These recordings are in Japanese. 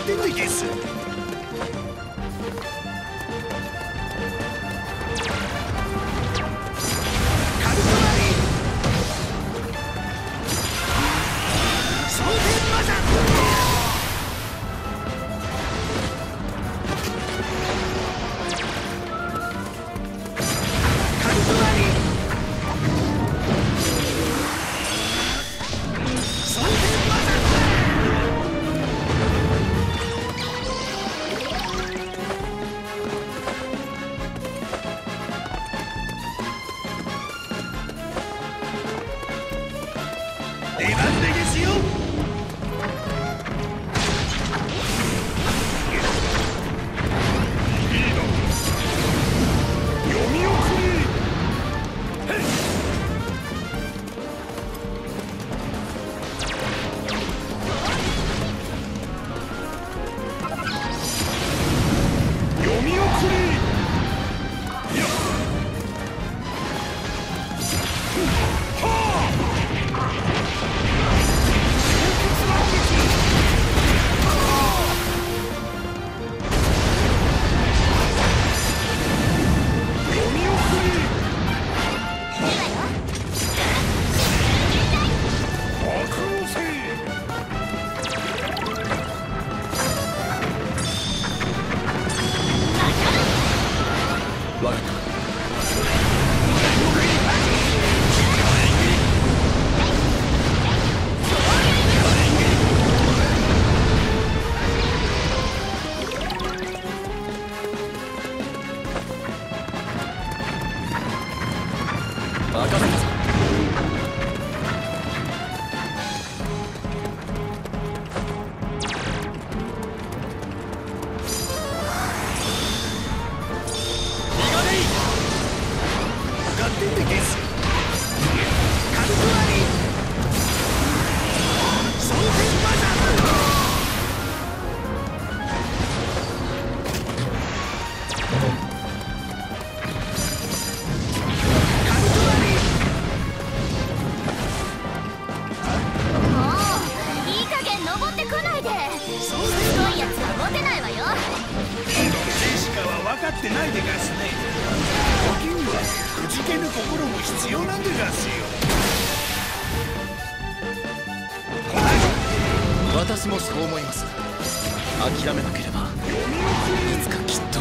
ってんでゲス。出番でですよ。いいだろう。読み送り。へい。読み送り。いや。はあ。分かってないでガスね。時にはくじけぬ心も必要なんでガスよ。 私もそう思います。諦めなければいつかきっと。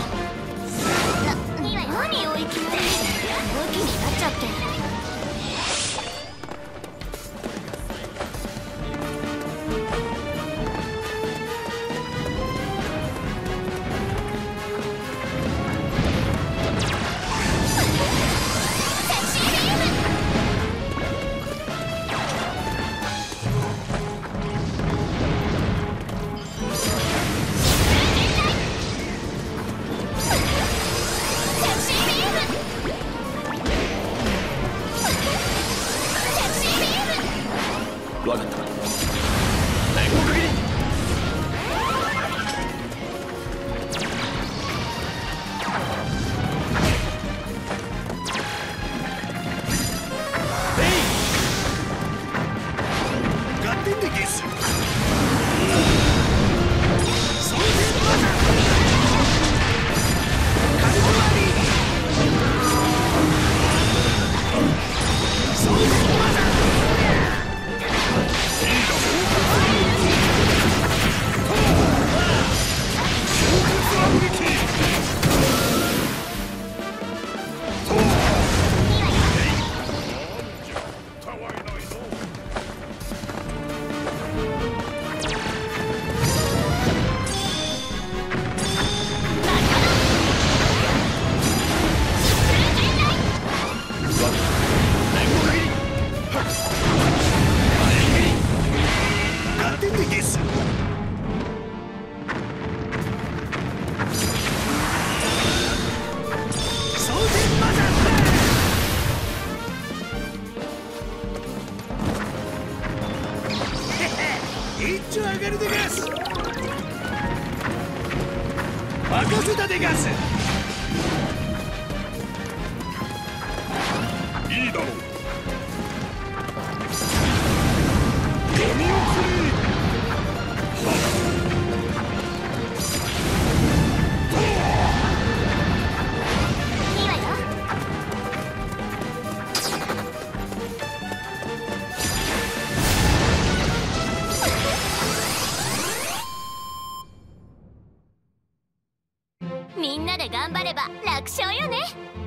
何を生きてムキになっちゃって。 わかった。一丁上がるでガス。任せたでガス。いいだろう。読み送り。 んなで頑張れば楽勝よね。